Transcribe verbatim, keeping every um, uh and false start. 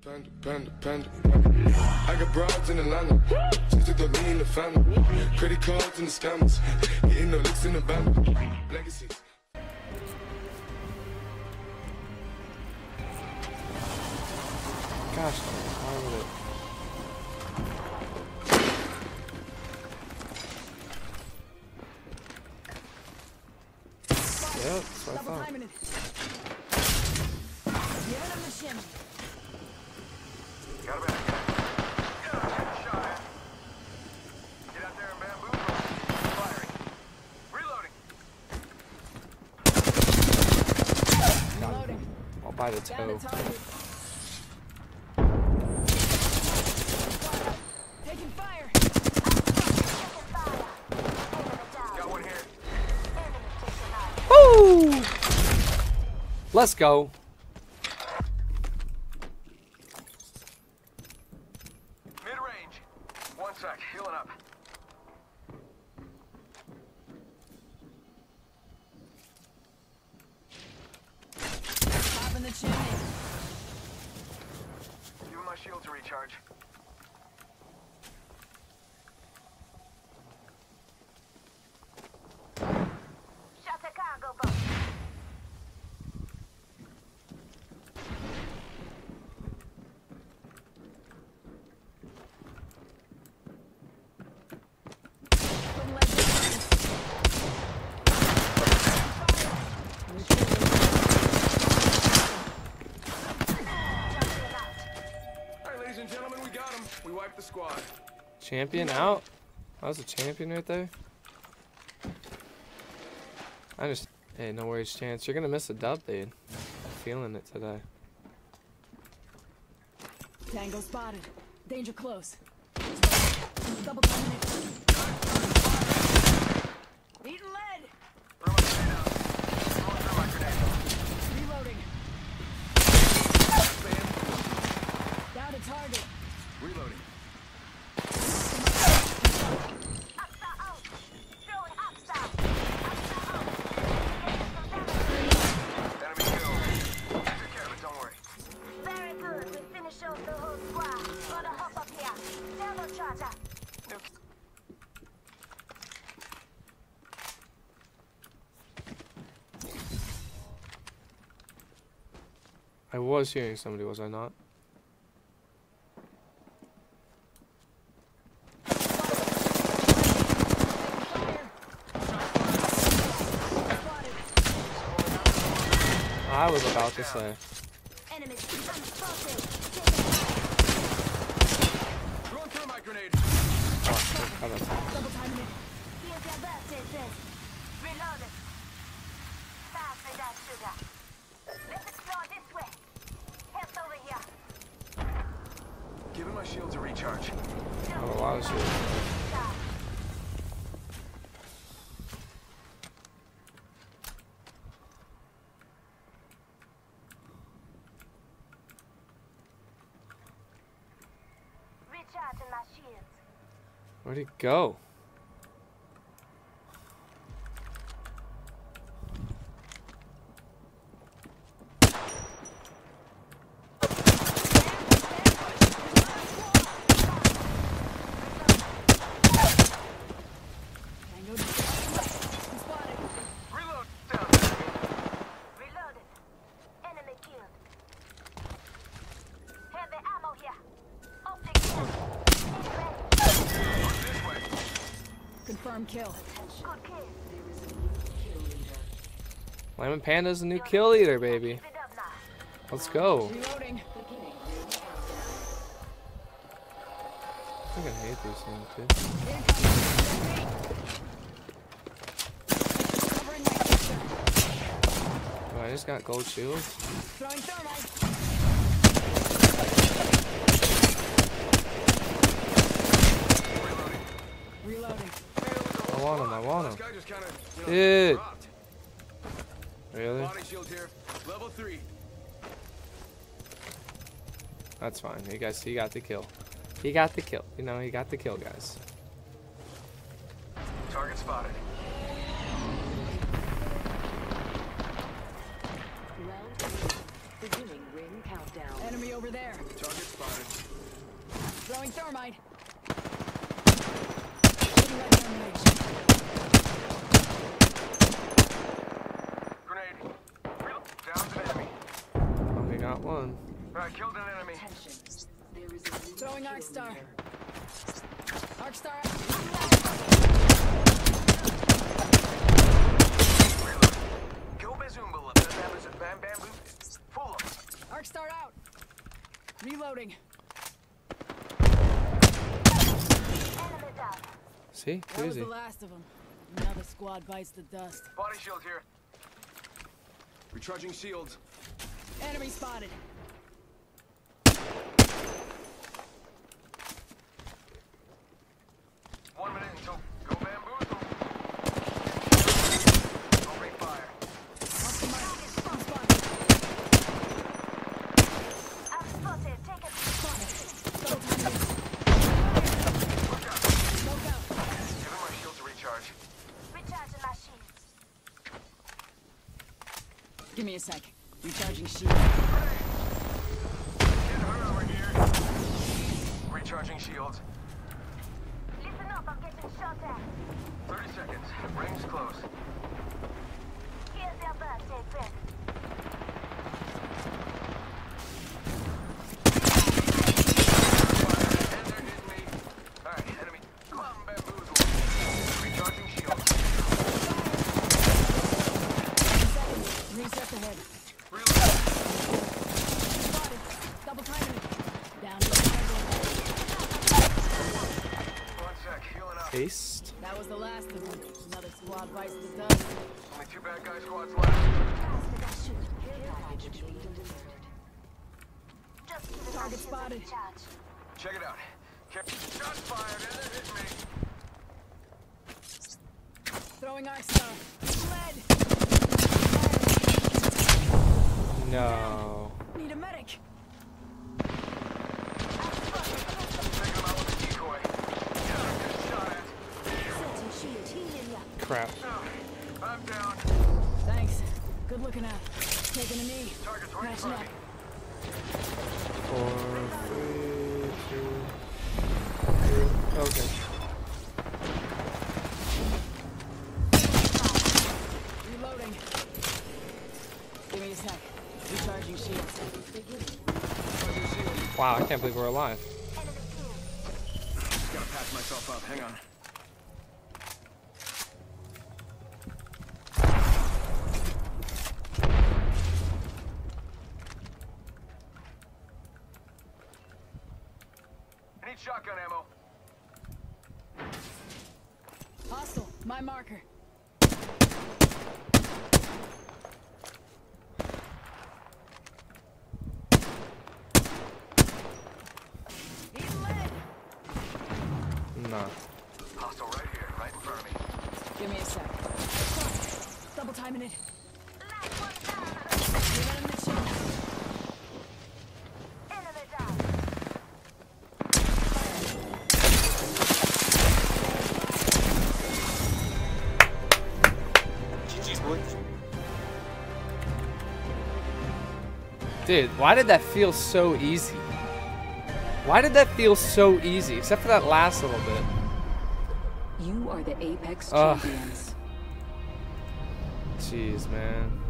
Panda, panda, panda, panda. I got broads in Atlanta, just to the lean in the family. Credit cards and the scammers, hitting the licks in the band. Legacies. Gosh, why would it? Yep, that's what I thought. Got a back. Get out there and shot it. Get out there and bamboo. Firing. Reloading. Reloading. I'll buy the toe. Taking fire. Got one here. Woo! Let's go. Mid-range. One sec. Healing up. Popping the chimney. Giving my shield to recharge. Shut the cargo boat. Alright, ladies and gentlemen, we got him. We wiped the squad. Champion out? That was a champion right there. I just, hey, no worries, Chance. You're gonna miss a dub, dude. I'm feeling it today. Tango spotted. Danger close. Double timing it. Eating lead. Throw my grenade out. Throwing through my grenade. Reloading. Down to target. Reloading. Upside out. Throwing upside. Upside out. Enemy killed. Take care of it, don't worry. Very good. We finish off the whole squad. Gotta hop up here. Turbo charger. I was hearing somebody, was I not? I was about to say. Enemies. I'm spotted. Throwing through my grenade. Oh, how about that? Double timing it. Here's your birthday sis. Reloaded. Pass me that sugar. Let's explore this way. Head over here. Giving my shield to recharge. Oh, a lot of shit. Recharging my shields. Where'd he go? Tango spotted. Reload. Down. Reloaded. Enemy killed. Heavy ammo here. Optic kill. This way. Confirm kill. Good kill. Lemon Panda's a new kill leader, baby. Keep it up now. Let's go. Reloading. I think I hate these things, too. Covering my picture. Oh, I just got gold shields. Throwing thermite. Reloading. I want him, I want This him. guy just kinda, you know, Dude. dropped. Really? Body shield here. Level three. That's fine. You guys, he got the kill. He got the kill. You know, he got the kill, guys. Target spotted. Beginning ring countdown. Enemy over Over there. Target spotted. Throwing thermite. Shooting right down range. Grenade. Real. Down to the enemy. Only got one. Alright, killed an enemy. Throwing arc star. Arc star. Go Bazoomba. Bam bamboo. Full of. Arc star out. Reloading. Enemy down. See? That Too was easy. the last of them. Another squad bites the dust. Body shield here. Recharging shields. Enemy spotted. One minute until go bamboozle. Opening fire. Off the mark. I'm spotted. I'm spotted. Take it. Spotted. Double time. Look out. Smoke out. Giving my shield to recharge. Recharging my shields. Give me a sec. Recharging shield. Get her over here. Recharging shields. Listen up. I'm getting shot at. thirty seconds. Rings close. Here's your birthday present. And they're hitting me. Alright, enemy. Come on, bamboozle. Recharging shields. Reset the head. Reload. Spotted. Double timing. Down. One sec. Healing up. Haste. That was the last of them. Another squad bites the dust. Only two bad guy squads left. Just give it my Target shields a spotted. recharge. Check it out. Shots fired and they're hitting me. Throwing arc star. Lead. No. Need a medic. Taking them out with a decoy. Yeah, good shot at. Setting shield. Healing ya. Crap. Oh, I'm down. Thanks. Good looking out. Taking a knee. Target's right in Catching front up. of me. Four, three, two, two. Okay. Reloading. Give me a sec. Recharging shields. Wow, I can't believe we're alive. Enemy killed. Gotta patch myself up. Hang on. I need shotgun ammo. Hostile. My marker. He's lead. Nah. Hostile right here, right in front of me. Give me a sec. Double timing it. Last one down. Give him the shield. Enemy down. Dude, why did that feel so easy? Why did that feel so easy? Except for that last little bit. You are the Apex Ugh. champions. Jeez, man.